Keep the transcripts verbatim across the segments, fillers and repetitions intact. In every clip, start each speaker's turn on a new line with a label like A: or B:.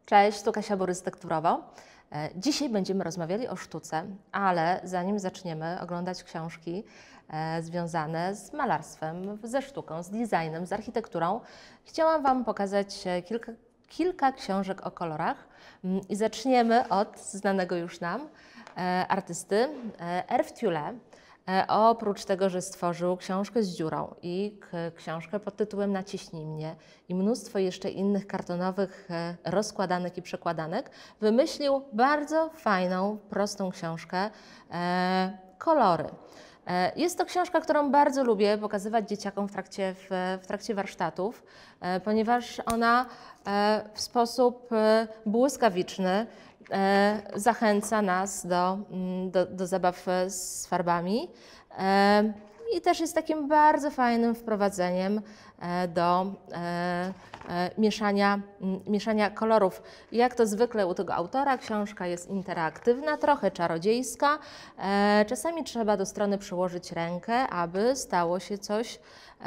A: Cześć, tu Kasia Borys-Tekturowo. Dzisiaj będziemy rozmawiali o sztuce, ale zanim zaczniemy oglądać książki e, związane z malarstwem, ze sztuką, z designem, z architekturą, chciałam Wam pokazać kilka, kilka książek o kolorach i zaczniemy od znanego już nam e, artysty e, Hervé Tullet. E, oprócz tego, że stworzył książkę z dziurą i książkę pod tytułem Naciśnij mnie i mnóstwo jeszcze innych kartonowych e, rozkładanek i przekładanek, wymyślił bardzo fajną, prostą książkę e, Kolory. E, jest to książka, którą bardzo lubię pokazywać dzieciakom w trakcie, w, w trakcie warsztatów, e, ponieważ ona e, w sposób e, błyskawiczny E, zachęca nas do, do, do zabaw z farbami e, i też jest takim bardzo fajnym wprowadzeniem e, do e, e, mieszania, mieszania kolorów. Jak to zwykle u tego autora, książka jest interaktywna, trochę czarodziejska. E, czasami trzeba do strony przyłożyć rękę, aby stało się coś E,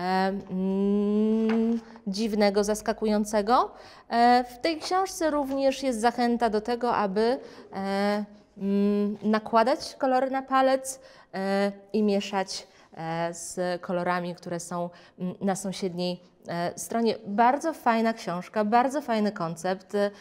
A: mm, dziwnego, zaskakującego. E, w tej książce również jest zachęta do tego, aby e, mm, nakładać kolory na palec e, i mieszać e, z kolorami, które są mm, na sąsiedniej e, stronie. Bardzo fajna książka, bardzo fajny koncept, e,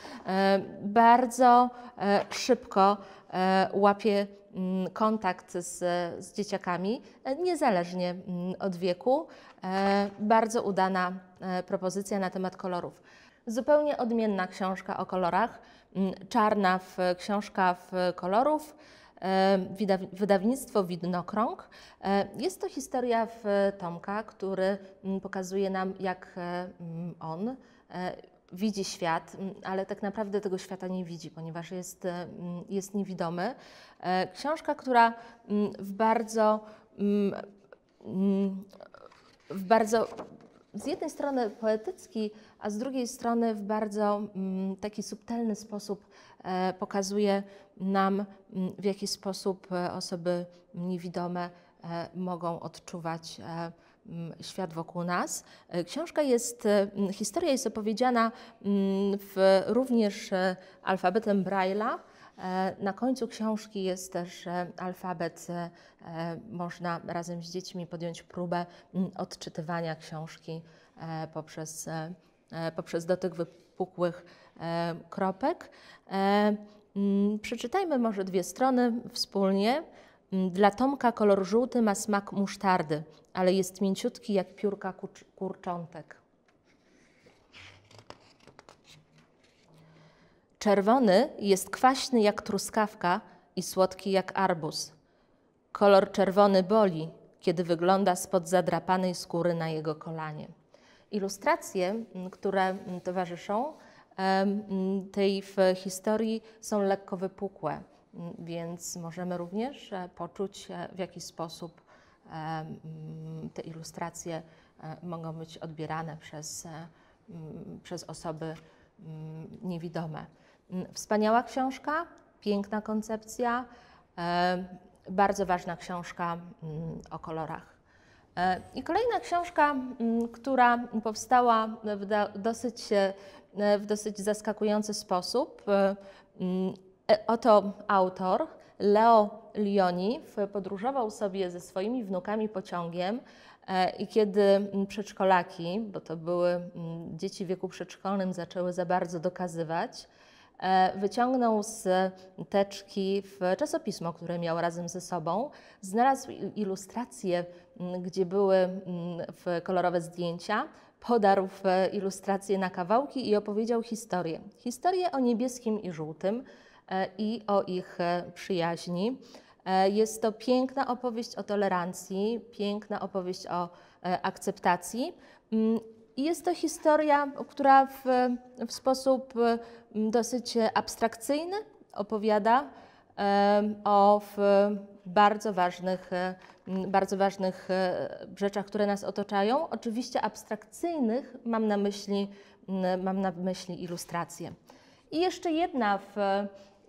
A: bardzo e, szybko e, łapie kontakt z, z dzieciakami, niezależnie od wieku. Bardzo udana propozycja na temat kolorów. Zupełnie odmienna książka o kolorach, czarna w, książka w kolorów, wydawnictwo Widnokrąg. Jest to historia w Tomka, który pokazuje nam, jak on widzi świat, ale tak naprawdę tego świata nie widzi, ponieważ jest, jest niewidomy. Książka, która w bardzo, w bardzo z jednej strony poetycki, a z drugiej strony w bardzo taki subtelny sposób pokazuje nam, w jaki sposób osoby niewidome mogą odczuwać świat wokół nas. Książka jest, historia jest opowiedziana w, również alfabetem Braille'a. Na końcu książki jest też alfabet. Można razem z dziećmi podjąć próbę odczytywania książki poprzez, poprzez dotyk wypukłych kropek. Przeczytajmy może dwie strony wspólnie. Dla Tomka kolor żółty ma smak musztardy, ale jest mięciutki jak piórka kurczątek. Czerwony jest kwaśny jak truskawka i słodki jak arbuz. Kolor czerwony boli, kiedy wygląda spod zadrapanej skóry na jego kolanie. Ilustracje, które towarzyszą tej w historii, są lekko wypukłe, więc możemy również poczuć, w jaki sposób te ilustracje mogą być odbierane przez, przez osoby niewidome. Wspaniała książka, piękna koncepcja, bardzo ważna książka o kolorach. I kolejna książka, która powstała w dosyć, w dosyć zaskakujący sposób. Oto autor, Leo Lionni, podróżował sobie ze swoimi wnukami pociągiem i kiedy przedszkolaki, bo to były dzieci w wieku przedszkolnym, zaczęły za bardzo dokazywać, wyciągnął z teczki w czasopismo, które miał razem ze sobą, znalazł ilustracje, gdzie były kolorowe zdjęcia, podarł ilustracje na kawałki i opowiedział historię. Historię o niebieskim i żółtym i o ich przyjaźni. Jest to piękna opowieść o tolerancji, piękna opowieść o akceptacji. I jest to historia, która w, w sposób dosyć abstrakcyjny opowiada o w bardzo ważnych, bardzo ważnych rzeczach, które nas otaczają. Oczywiście abstrakcyjnych mam na myśli, mam na myśli ilustracje. I jeszcze jedna w,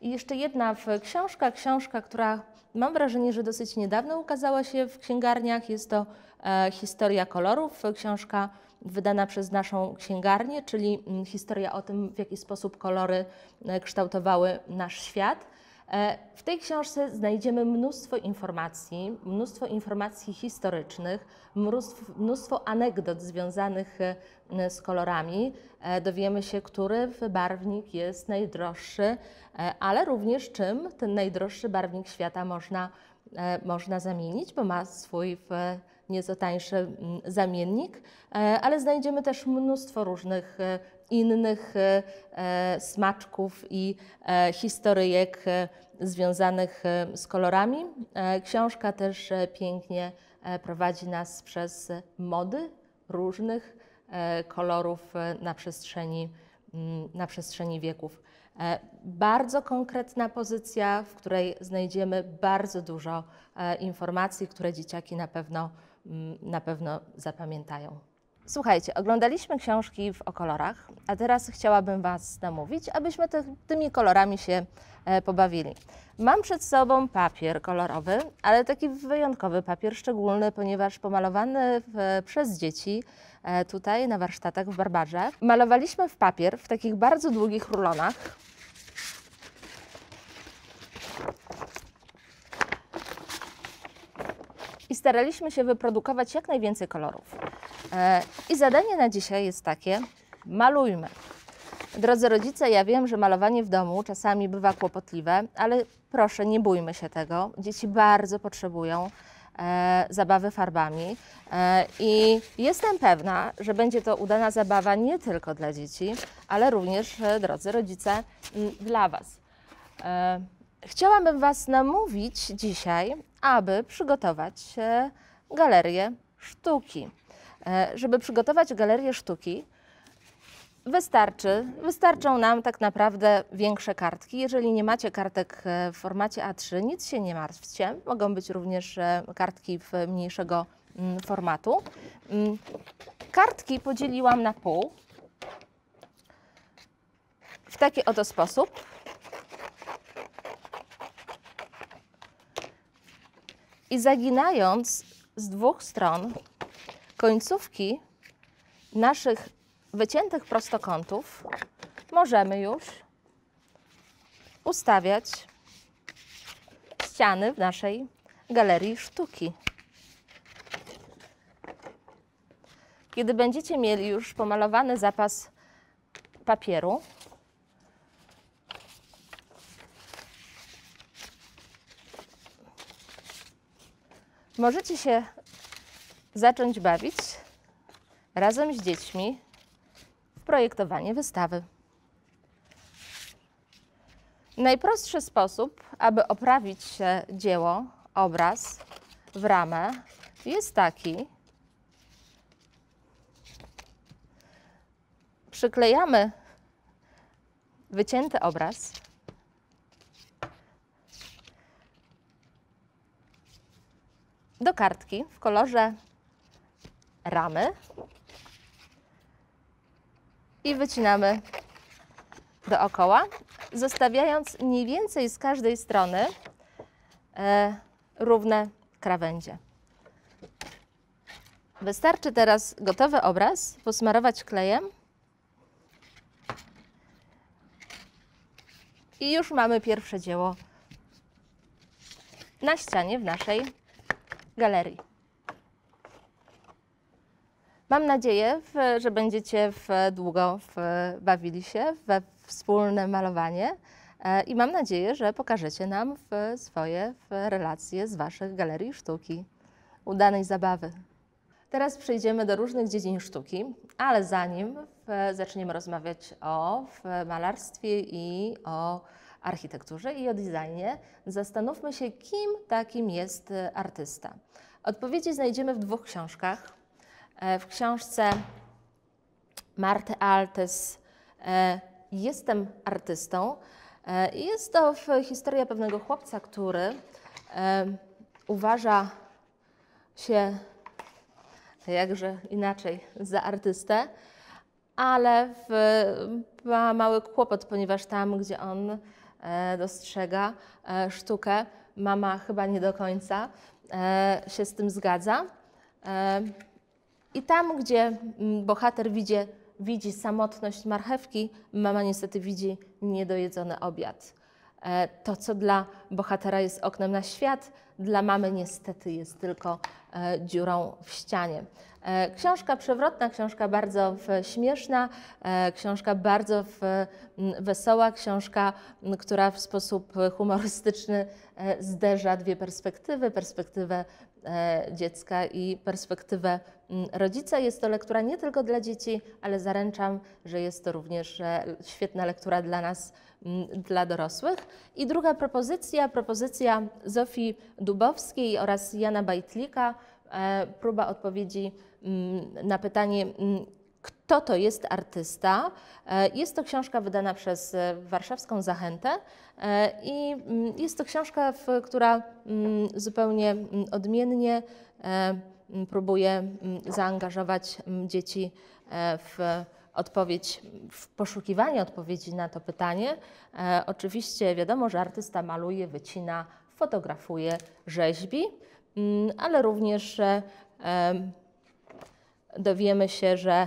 A: I jeszcze jedna książka, książka, która mam wrażenie, że dosyć niedawno ukazała się w księgarniach. Jest to e, Historia kolorów, książka wydana przez naszą księgarnię, czyli m, historia o tym, w jaki sposób kolory e, kształtowały nasz świat. E, w tej książce znajdziemy mnóstwo informacji, mnóstwo informacji historycznych, mnóstwo, mnóstwo anegdot związanych e, z kolorami. E, dowiemy się, który barwnik jest najdroższy, e, ale również czym ten najdroższy barwnik świata można, e, można zamienić, bo ma swój w, nieco tańszy m, zamiennik, e, ale znajdziemy też mnóstwo różnych e, innych e, e, smaczków i e, historyjek e, związanych e, z kolorami. E, książka też e, pięknie e, prowadzi nas przez mody różnych e, kolorów e, na przestrzeni, m, na przestrzeni wieków. E, bardzo konkretna pozycja, w której znajdziemy bardzo dużo e, informacji, które dzieciaki na pewno, m, na pewno zapamiętają. Słuchajcie, oglądaliśmy książki w, o kolorach, a teraz chciałabym Was namówić, abyśmy te, tymi kolorami się e, pobawili. Mam przed sobą papier kolorowy, ale taki wyjątkowy papier, szczególny, ponieważ pomalowany w, przez dzieci e, tutaj na warsztatach w Barbarze. Malowaliśmy w papier w takich bardzo długich rulonach. I staraliśmy się wyprodukować jak najwięcej kolorów. I zadanie na dzisiaj jest takie: malujmy. Drodzy rodzice, ja wiem, że malowanie w domu czasami bywa kłopotliwe, ale proszę, nie bójmy się tego. Dzieci bardzo potrzebują e, zabawy farbami e, i jestem pewna, że będzie to udana zabawa nie tylko dla dzieci, ale również, e, drodzy rodzice, m, dla Was. E, chciałabym Was namówić dzisiaj, aby przygotować e, galerię sztuki. Żeby przygotować galerię sztuki, wystarczy, wystarczą nam tak naprawdę większe kartki. Jeżeli nie macie kartek w formacie A trzy, nic się nie martwcie. Mogą być również kartki w mniejszego formatu. Kartki podzieliłam na pół w taki oto sposób. I zaginając z dwóch stron końcówki naszych wyciętych prostokątów, możemy już ustawiać ściany w naszej galerii sztuki. Kiedy będziecie mieli już pomalowany zapas papieru, możecie się zacząć bawić razem z dziećmi w projektowanie wystawy. Najprostszy sposób, aby oprawić się dzieło, obraz w ramę, jest taki: przyklejamy wycięty obraz do kartki w kolorze ramy i wycinamy dookoła, zostawiając mniej więcej z każdej strony e, równe krawędzie. Wystarczy teraz gotowy obraz posmarować klejem i już mamy pierwsze dzieło na ścianie w naszej galerii. Mam nadzieję, że będziecie długo bawili się we wspólne malowanie i mam nadzieję, że pokażecie nam swoje relacje z Waszych galerii sztuki. Udanej zabawy. Teraz przejdziemy do różnych dziedzin sztuki, ale zanim zaczniemy rozmawiać o malarstwie i o architekturze i o designie, zastanówmy się, kim takim jest artysta. Odpowiedzi znajdziemy w dwóch książkach. W książce Marty Altes Jestem artystą. Jest to historia pewnego chłopca, który uważa się, jakże inaczej, za artystę, ale w, ma mały kłopot, ponieważ tam, gdzie on dostrzega sztukę. Mama chyba nie do końca się z tym zgadza. I tam, gdzie bohater widzi, widzi samotność marchewki, mama niestety widzi niedojedzony obiad. To, co dla bohatera jest oknem na świat, dla mamy niestety jest tylko dziurą w ścianie. Książka przewrotna, książka bardzo śmieszna, książka bardzo wesoła, książka, która w sposób humorystyczny zderza dwie perspektywy, perspektywę dziecka i perspektywę rodzica. Jest to lektura nie tylko dla dzieci, ale zaręczam, że jest to również świetna lektura dla nas, dla dorosłych. I druga propozycja, propozycja Zofii Dubowskiej oraz Jana Bajtlika, próba odpowiedzi na pytanie, kto to jest artysta. Jest to książka wydana przez warszawską Zachętę i jest to książka, która zupełnie odmiennie próbuje zaangażować dzieci w odpowiedź, w poszukiwanie odpowiedzi na to pytanie. Oczywiście wiadomo, że artysta maluje, wycina, fotografuje, rzeźbi, ale również dowiemy się, że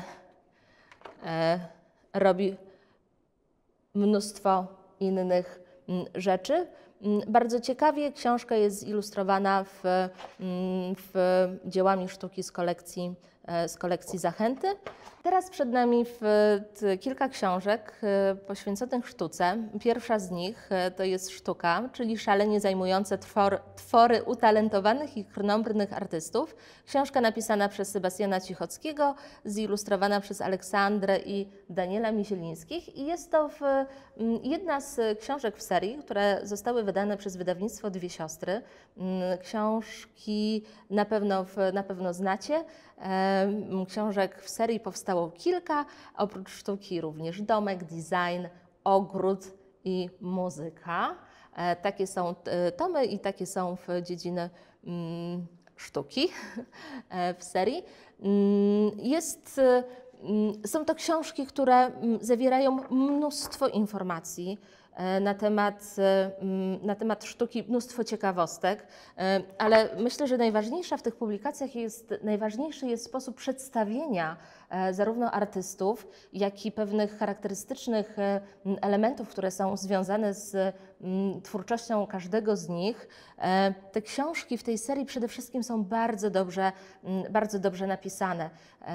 A: robi mnóstwo innych rzeczy. Bardzo ciekawie książka jest zilustrowana w, w dziełami sztuki z kolekcji, z kolekcji Zachęty. Teraz przed nami w, kilka książek poświęconych sztuce. Pierwsza z nich to jest Sztuka, czyli szalenie zajmujące twor, twory utalentowanych i krnąbrnych artystów. Książka napisana przez Sebastiana Cichockiego, zilustrowana przez Aleksandrę i Daniela Misielińskich. I jest to w, jedna z książek w serii, które zostały wydane przez wydawnictwo Dwie Siostry. Książki na pewno, na pewno znacie. Książek w serii powstało kilka, oprócz sztuki również domek, design, ogród i muzyka. Takie są tomy i takie są w dziedziny sztuki w serii. Jest, są to książki, które zawierają mnóstwo informacji na temat, na temat sztuki, mnóstwo ciekawostek, ale myślę, że najważniejsza w tych publikacjach jest, najważniejszy jest sposób przedstawienia zarówno artystów, jak i pewnych charakterystycznych elementów, które są związane z twórczością każdego z nich. Te książki w tej serii przede wszystkim są bardzo dobrze, bardzo dobrze napisane.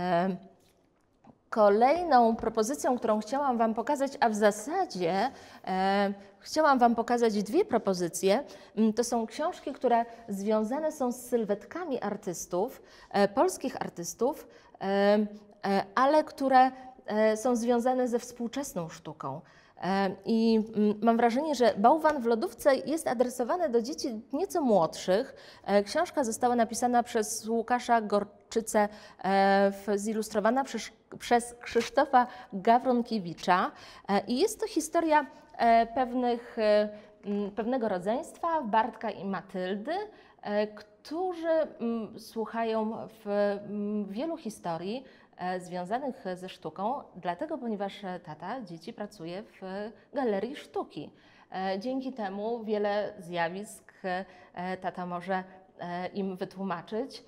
A: Kolejną propozycją, którą chciałam Wam pokazać, a w zasadzie e, chciałam Wam pokazać dwie propozycje, to są książki, które związane są z sylwetkami artystów, e, polskich artystów, e, e, ale które e, są związane ze współczesną sztuką. I mam wrażenie, że Bałwan w lodówce jest adresowany do dzieci nieco młodszych. Książka została napisana przez Łukasza Gorczycę, zilustrowana przez, przez Krzysztofa Gawronkiewicza. I jest to historia pewnych, pewnego rodzeństwa, Bartka i Matyldy, którzy słuchają w wielu historii związanych ze sztuką, dlatego ponieważ tata dzieci pracuje w galerii sztuki. Dzięki temu wiele zjawisk tata może im wytłumaczyć.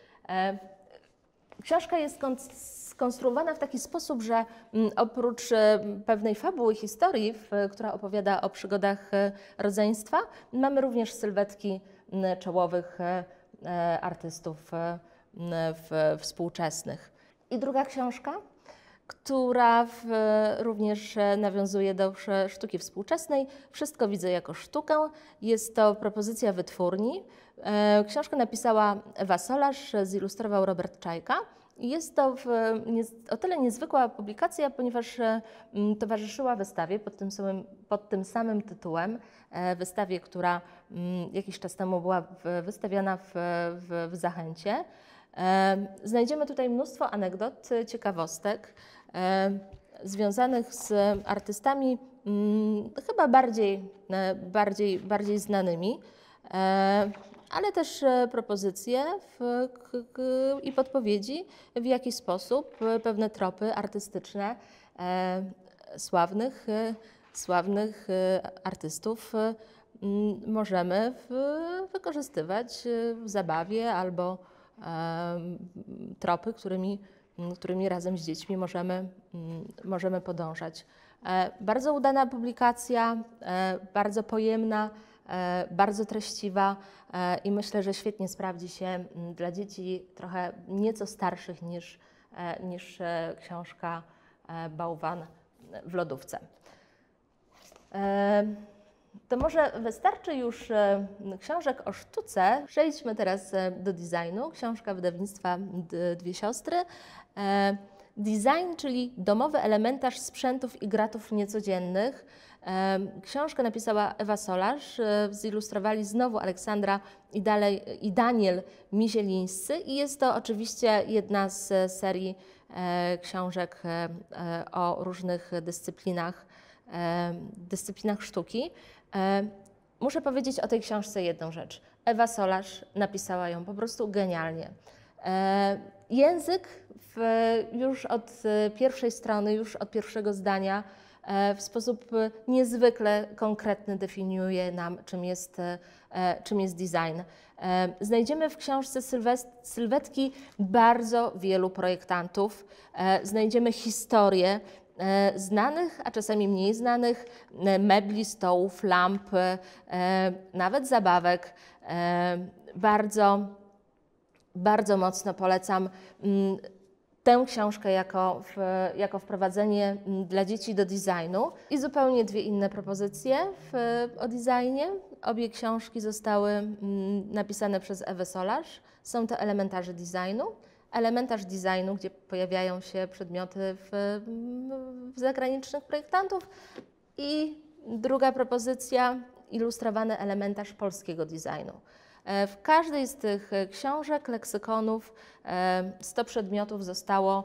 A: Książka jest skonstruowana w taki sposób, że oprócz pewnej fabuły historii, która opowiada o przygodach rodzeństwa, mamy również sylwetki czołowych artystów współczesnych. I druga książka, która w, również nawiązuje do sztuki współczesnej. Wszystko widzę jako sztukę. Jest to propozycja wytwórni. Książkę napisała Ewa Solarz, zilustrował Robert Czajka. Jest to w, nie, o tyle niezwykła publikacja, ponieważ m, towarzyszyła wystawie pod tym samym, pod tym samym tytułem. E, wystawie, która m, jakiś czas temu była w, wystawiana w, w, w Zachęcie. E, znajdziemy tutaj mnóstwo anegdot, ciekawostek e, związanych z artystami m, chyba bardziej, e, bardziej, bardziej znanymi, e, ale też propozycje w, k, k, i podpowiedzi, w jaki sposób pewne tropy artystyczne e, sławnych sławnych artystów możemy wykorzystywać w zabawie albo tropy, którymi, którymi razem z dziećmi możemy, możemy podążać. Bardzo udana publikacja, bardzo pojemna, bardzo treściwa i myślę, że świetnie sprawdzi się dla dzieci trochę nieco starszych niż, niż książka Bałwan w lodówce. To może wystarczy już książek o sztuce. Przejdźmy teraz do designu. Książka wydawnictwa Dwie Siostry. Design, czyli domowy elementarz sprzętów i gratów niecodziennych. Książkę napisała Ewa Solarz, zilustrowali znowu Aleksandra i, dalej, i Daniel Mizielińscy i jest to oczywiście jedna z serii książek o różnych dyscyplinach, dyscyplinach sztuki. Muszę powiedzieć o tej książce jedną rzecz. Ewa Solarz napisała ją po prostu genialnie. Język w, już od pierwszej strony, już od pierwszego zdania w sposób niezwykle konkretny definiuje nam, czym jest, czym jest design. Znajdziemy w książce sylwetki bardzo wielu projektantów, znajdziemy historię znanych, a czasami mniej znanych mebli, stołów, lamp, nawet zabawek. Bardzo, bardzo mocno polecam tę książkę jako, w, jako wprowadzenie dla dzieci do designu. I zupełnie dwie inne propozycje w, o designie. Obie książki zostały napisane przez Ewę Solarz. Są to elementarze designu. Elementarz designu, gdzie pojawiają się przedmioty w, w zagranicznych projektantów. I druga propozycja, ilustrowany elementarz polskiego designu. W każdej z tych książek, leksykonów, sto przedmiotów zostało,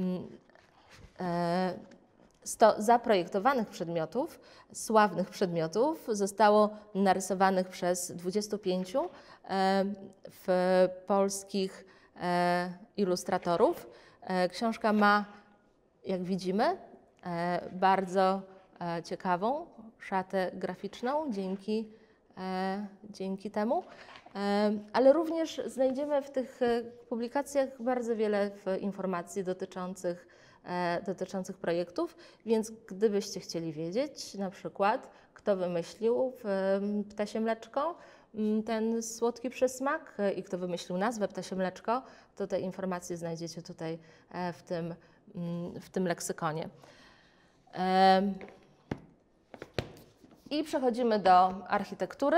A: sto zaprojektowanych przedmiotów, sławnych przedmiotów, zostało narysowanych przez dwudziestu pięciu w polskich ilustratorów. Książka ma, jak widzimy, bardzo ciekawą szatę graficzną dzięki, dzięki temu, ale również znajdziemy w tych publikacjach bardzo wiele informacji dotyczących, dotyczących projektów, więc gdybyście chcieli wiedzieć na przykład, kto wymyślił ptasie mleczko, ten słodki przysmak i kto wymyślił nazwę ptasie mleczko, to te informacje znajdziecie tutaj w tym, w tym leksykonie. I przechodzimy do architektury.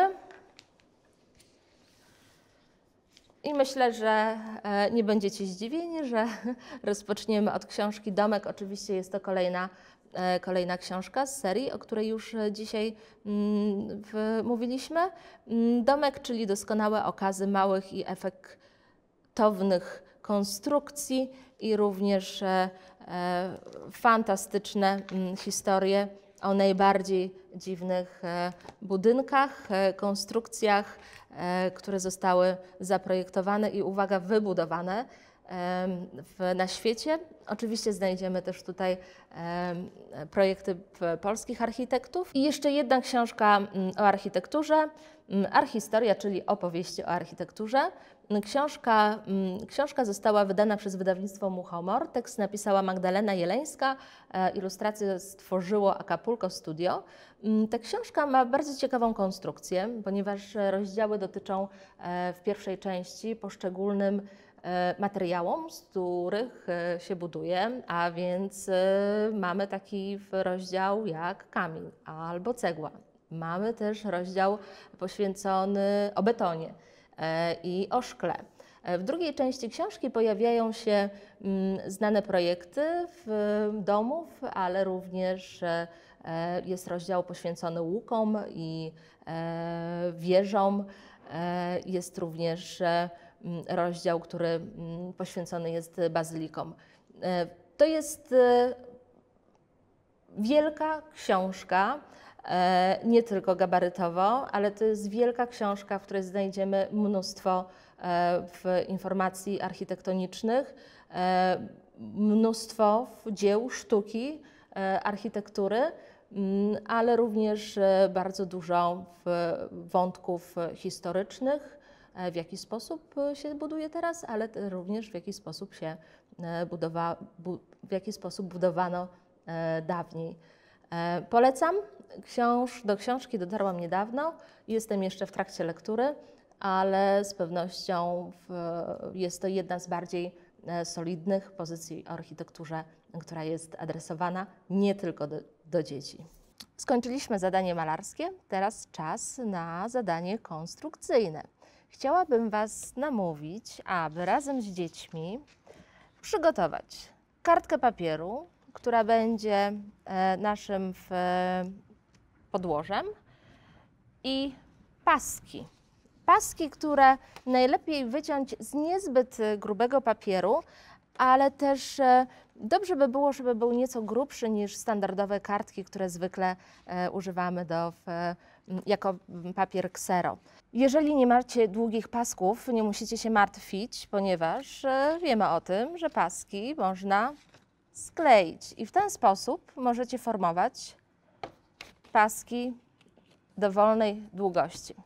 A: I myślę, że nie będziecie zdziwieni, że rozpoczniemy od książki Domek. Oczywiście jest to kolejna, kolejna książka z serii, o której już dzisiaj mówiliśmy. Domek, czyli doskonałe okazy małych i efektownych konstrukcji i również fantastyczne historie o najbardziej dziwnych budynkach, konstrukcjach, które zostały zaprojektowane i, uwaga, wybudowane w, na świecie. Oczywiście znajdziemy też tutaj projekty polskich architektów. I jeszcze jedna książka o architekturze, Archistoria, czyli opowieści o architekturze. Książka, książka została wydana przez wydawnictwo Muchomor. Tekst napisała Magdalena Jeleńska, ilustrację stworzyło Acapulco Studio. Ta książka ma bardzo ciekawą konstrukcję, ponieważ rozdziały dotyczą w pierwszej części poszczególnym materiałom, z których się buduje, a więc mamy taki rozdział jak kamień albo cegła. Mamy też rozdział poświęcony o betonie i o szkle. W drugiej części książki pojawiają się znane projekty domów, ale również jest rozdział poświęcony łukom i wieżom. Jest również rozdział, który poświęcony jest bazylikom. To jest wielka książka, nie tylko gabarytowo, ale to jest wielka książka, w której znajdziemy mnóstwo informacji architektonicznych, mnóstwo dzieł sztuki, architektury mm, ale również bardzo dużo wątków historycznych, w jaki sposób się buduje teraz, ale również w jaki sposób się budowa, bu, w jaki sposób budowano dawniej. Polecam. Książ, do książki dotarłam niedawno, jestem jeszcze w trakcie lektury, ale z pewnością w, jest to jedna z bardziej solidnych pozycji o architekturze, która jest adresowana nie tylko do, do dzieci. Skończyliśmy zadanie malarskie, teraz czas na zadanie konstrukcyjne. Chciałabym Was namówić, aby razem z dziećmi przygotować kartkę papieru, która będzie naszym podłożem, i paski. Paski, które najlepiej wyciąć z niezbyt grubego papieru, ale też dobrze by było, żeby był nieco grubszy niż standardowe kartki, które zwykle używamy do, jako papier ksero. Jeżeli nie macie długich pasków, nie musicie się martwić, ponieważ wiemy o tym, że paski można skleić i w ten sposób możecie formować paski dowolnej długości.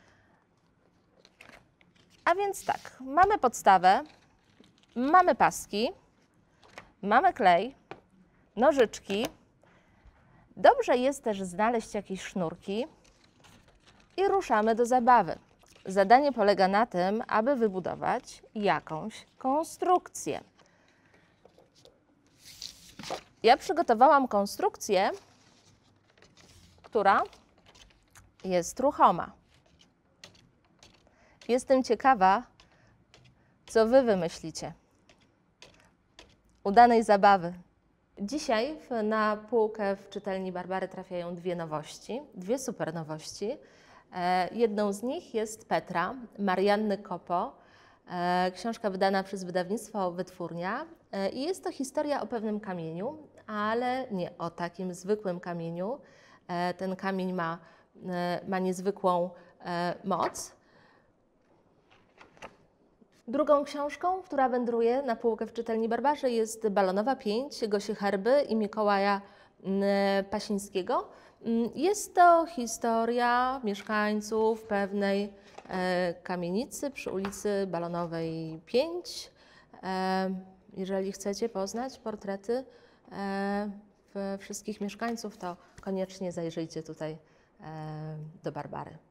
A: A więc tak, mamy podstawę, mamy paski, mamy klej, nożyczki. Dobrze jest też znaleźć jakieś sznurki i ruszamy do zabawy. Zadanie polega na tym, aby wybudować jakąś konstrukcję. Ja przygotowałam konstrukcję, która jest ruchoma. Jestem ciekawa, co Wy wymyślicie. Udanej zabawy. Dzisiaj na półkę w czytelni Barbary trafiają dwie nowości, dwie super nowości. Jedną z nich jest Petra Marianny Kopo, książka wydana przez wydawnictwo Wytwórnia. I jest to historia o pewnym kamieniu, ale nie o takim zwykłym kamieniu. Ten kamień ma, ma niezwykłą moc. Drugą książką, która wędruje na półkę w czytelni Barbarze, jest Balonowa pięć Gosi Herby i Mikołaja Pasińskiego. Jest to historia mieszkańców pewnej kamienicy przy ulicy Balonowej pięć. Jeżeli chcecie poznać portrety wszystkich mieszkańców, to koniecznie zajrzyjcie tutaj do Barbary.